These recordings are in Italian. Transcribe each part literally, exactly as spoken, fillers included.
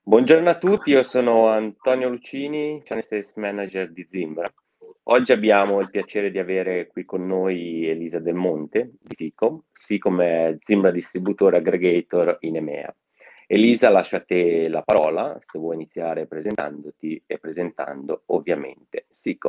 Buongiorno a tutti, io sono Antonio Lucini, Channel Sales Manager di Zimbra. Oggi abbiamo il piacere di avere qui con noi Elisa Del Monte di Sicom. Sicom è Zimbra Distributore Aggregator in EMEA. Elisa, lascio a te la parola, se vuoi iniziare presentandoti e presentando ovviamente Sicom.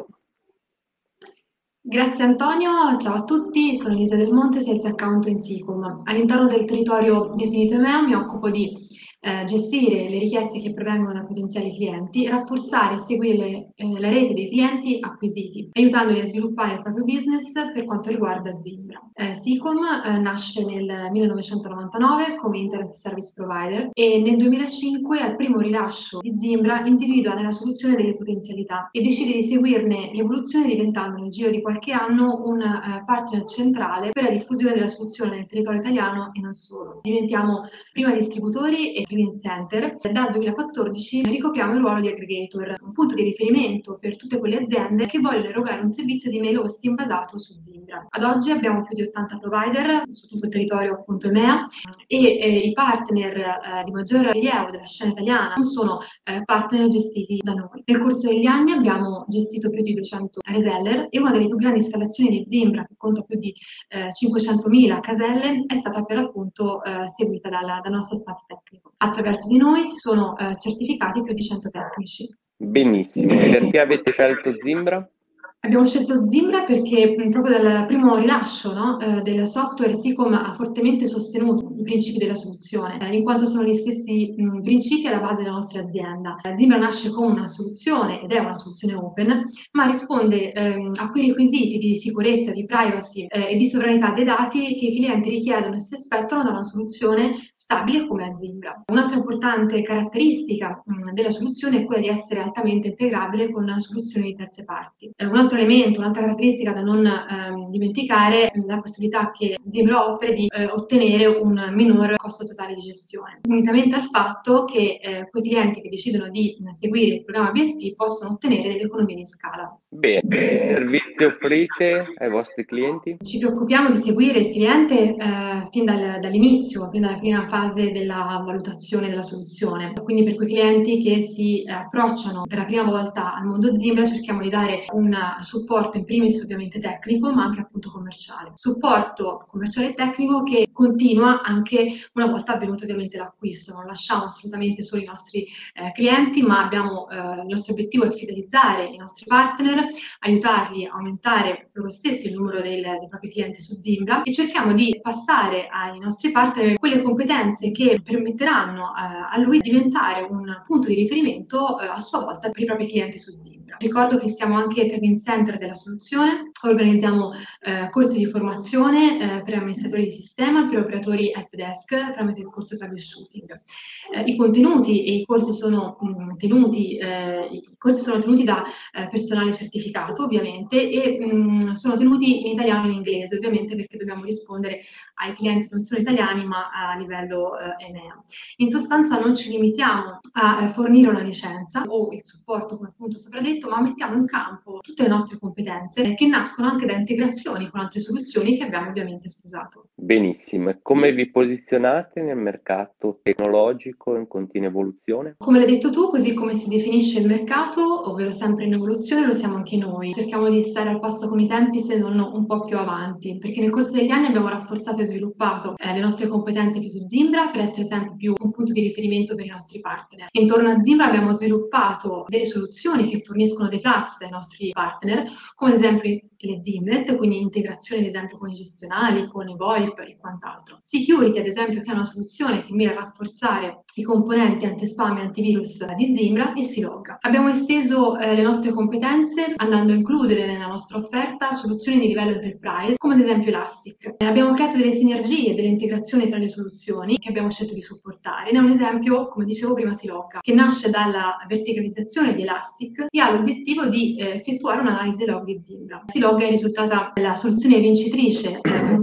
Grazie Antonio, ciao a tutti, sono Elisa Del Monte, Sales Account in Sicom. All'interno del territorio definito EMEA mi occupo di eh, gestire le richieste che provengono da potenziali clienti, rafforzare e seguire le, eh, la rete dei clienti acquisiti, aiutandoli a sviluppare il proprio business per quanto riguarda Zimbra. Eh, Sicom eh, nasce nel millenovecentonovantanove come Internet Service Provider e nel duemilacinque al primo rilascio di Zimbra individua nella soluzione delle potenzialità e decide di seguirne l'evoluzione diventando nel giro di qualche anno un eh, partner centrale per la diffusione della soluzione nel territorio italiano e non solo. Diventiamo prima distributori e clean center. Dal duemilaquattordici ricopriamo il ruolo di aggregator, un punto di riferimento per tutte quelle aziende che vogliono erogare un servizio di mail hosting basato su Zimbra. Ad oggi abbiamo più di ottanta provider su tutto il territorio appunto EMEA e eh, i partner eh, di maggior rilievo della scena italiana non sono eh, partner gestiti da noi. Nel corso degli anni abbiamo gestito più di duecento reseller e una delle più grandi installazioni di Zimbra, che conta più di eh, cinquecentomila caselle, è stata per appunto eh, seguita dalla, dal nostro staff tecnico. Attraverso di noi si sono eh, certificati più di cento tecnici. Benissimo, perché avete scelto Zimbra? Abbiamo scelto Zimbra perché mh, proprio dal primo rilascio, no, eh, del software Sicom ha fortemente sostenuto i principi della soluzione, eh, in quanto sono gli stessi mh, principi alla base della nostra azienda. Eh, Zimbra nasce come una soluzione ed è una soluzione open, ma risponde ehm, a quei requisiti di sicurezza, di privacy eh, e di sovranità dei dati che i clienti richiedono e si aspettano da una soluzione stabile come Zimbra. Un'altra importante caratteristica mh, della soluzione è quella di essere altamente integrabile con soluzioni di terze parti. Eh, un altro elemento, un'altra caratteristica da non ehm, dimenticare è la possibilità che Zimbra offre di eh, ottenere un minor costo totale di gestione, unitamente al fatto che eh, quei clienti che decidono di seguire il programma B S P possono ottenere delle economie di scala. Bene, che servizi offrite ai vostri clienti? Ci preoccupiamo di seguire il cliente eh, fin dal, dall'inizio, fin dalla prima fase della valutazione della soluzione. Quindi per quei clienti che si eh, approcciano per la prima volta al mondo Zimbra cerchiamo di dare un supporto in primis ovviamente tecnico ma anche appunto commerciale. Supporto commerciale e tecnico che continua anche una volta avvenuto ovviamente l'acquisto. Non lasciamo assolutamente solo i nostri eh, clienti ma abbiamo, eh, il nostro obiettivo è fidelizzare i nostri partner, aiutarli a aumentare loro stessi il numero del, dei propri clienti su Zimbra e cerchiamo di passare ai nostri partner quelle competenze che permetteranno eh, a lui di diventare un punto di riferimento eh, a sua volta per i propri clienti su Zimbra. Ricordo che siamo anche training center della soluzione, organizziamo eh, corsi di formazione eh, per amministratori di sistema, per operatori helpdesk tramite il corso troubleshooting. Eh, I contenuti e i corsi sono mh, tenuti, eh, i corsi sono tenuti da eh, personale certificato ovviamente e mh, sono tenuti in italiano e in inglese ovviamente perché dobbiamo rispondere ai clienti che non sono italiani ma a livello eh, EMEA. In sostanza non ci limitiamo a eh, fornire una licenza o il supporto come appunto sopra detto, ma mettiamo in campo tutte le nostre competenze eh, che nascono anche da integrazioni con altre soluzioni che abbiamo ovviamente sposato. Benissimo, e come vi posizionate nel mercato tecnologico in continua evoluzione? Come l'hai detto tu, così come si definisce il mercato, ovvero sempre in evoluzione, lo siamo anche noi. Cerchiamo di stare al passo con i tempi se non un po' più avanti, perché nel corso degli anni abbiamo rafforzato e sviluppato eh, le nostre competenze più su Zimbra per essere sempre più un punto di riferimento per i nostri partner. Intorno a Zimbra abbiamo sviluppato delle soluzioni che forniscono dei plus ai nostri partner, come ad esempio le Zimlet, quindi integrazione ad esempio con i gestionali, con i VoIP e quant'altro. Security, ad esempio, che è una soluzione che mira a rafforzare i componenti anti-spam e antivirus di Zimbra e Silog. Abbiamo esteso eh, le nostre competenze andando a includere nella nostra offerta soluzioni di livello enterprise, come ad esempio Elastic. Eh, abbiamo creato delle sinergie, delle integrazioni tra le soluzioni che abbiamo scelto di supportare. Ne è un esempio, come dicevo prima, Silog, che nasce dalla verticalizzazione di Elastic e ha l'obiettivo di eh, effettuare un'analisi dei log di Zimbra. Silog è risultata la soluzione vincitrice eh,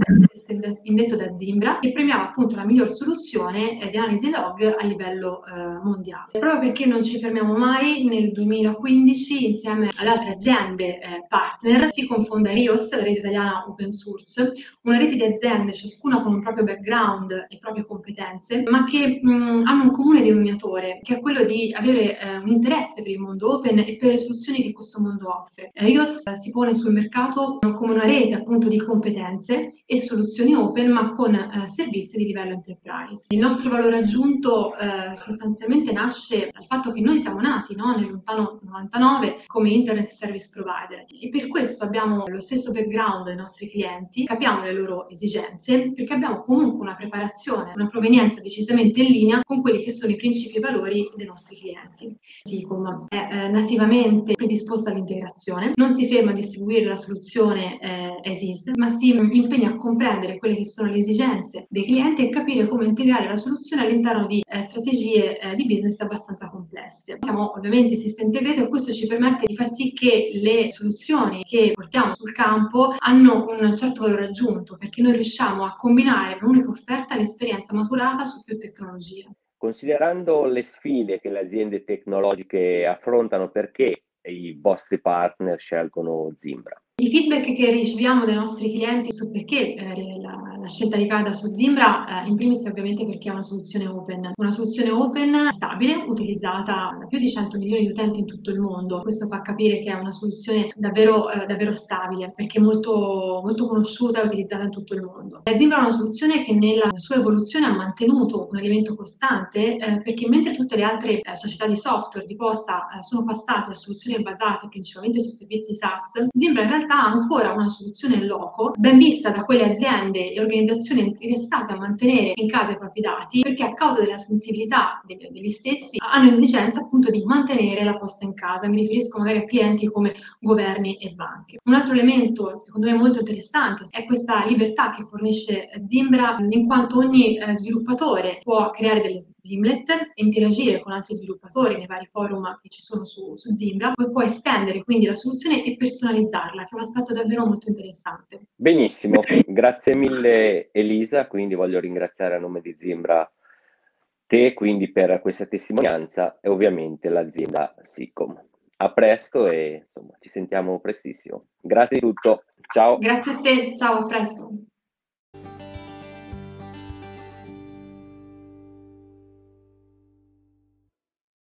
indetto da Zimbra, che premiava appunto la miglior soluzione eh, di analisi log a livello eh, mondiale. Proprio perché non ci fermiamo mai, nel duemilaquindici insieme ad altre aziende eh, partner si confonda RIOS, la rete italiana open source, una rete di aziende ciascuna con un proprio background e proprie competenze, ma che mh, hanno un comune denominatore, che è quello di avere eh, un interesse per il mondo open e per le soluzioni che questo mondo offre. RIOS eh, si pone sul mercato come una rete appunto di competenze e soluzioni open, ma con eh, servizi di livello enterprise. Il nostro valore aggiunto eh, sostanzialmente nasce dal fatto che noi siamo nati no, nel lontano novantanove come internet service provider e per questo abbiamo lo stesso background dei nostri clienti, capiamo le loro esigenze perché abbiamo comunque una preparazione, una provenienza decisamente in linea con quelli che sono i principi e valori dei nostri clienti. Sicom è eh, nativamente predisposta all'integrazione, non si ferma a distribuire la soluzione eh, as is, ma si impegna a comprendere quelle che sono le esigenze dei clienti e capire come integrare la soluzione all'interno di eh, strategie eh, di business abbastanza complesse. Siamo ovviamente System Integrator e questo ci permette di far sì che le soluzioni che portiamo sul campo hanno un certo valore aggiunto, perché noi riusciamo a combinare in un'unica offerta l'esperienza maturata su più tecnologie. Considerando le sfide che le aziende tecnologiche affrontano, perché i vostri partner scelgono Zimbra? I feedback che riceviamo dai nostri clienti su perché eh, la, la scelta ricada su Zimbra, eh, in primis ovviamente perché è una soluzione open, una soluzione open stabile, utilizzata da più di cento milioni di utenti in tutto il mondo. Questo fa capire che è una soluzione davvero, eh, davvero stabile, perché è molto, molto conosciuta e utilizzata in tutto il mondo. La Zimbra è una soluzione che nella sua evoluzione ha mantenuto un elemento costante, eh, perché mentre tutte le altre eh, società di software di posta eh, sono passate a soluzioni basate principalmente su servizi SaaS, Zimbra in realtà ha ancora una soluzione in loco, ben vista da quelle aziende e organizzazioni interessate a mantenere in casa i propri dati, perché a causa della sensibilità degli, degli stessi hanno esigenza appunto di mantenere la posta in casa. Mi riferisco magari a clienti come governi e banche. Un altro elemento, secondo me molto interessante, è questa libertà che fornisce Zimbra, in quanto ogni eh, sviluppatore può creare delle Zimlet e interagire con altri sviluppatori nei vari forum che ci sono su, su Zimbra, poi può estendere quindi la soluzione e personalizzarla, che è un aspetto davvero molto interessante. Benissimo, grazie mille Elisa, quindi voglio ringraziare a nome di Zimbra te quindi per questa testimonianza e ovviamente l'azienda Sicom. A presto e insomma, ci sentiamo prestissimo. Grazie di tutto, ciao. Grazie a te, ciao, a presto.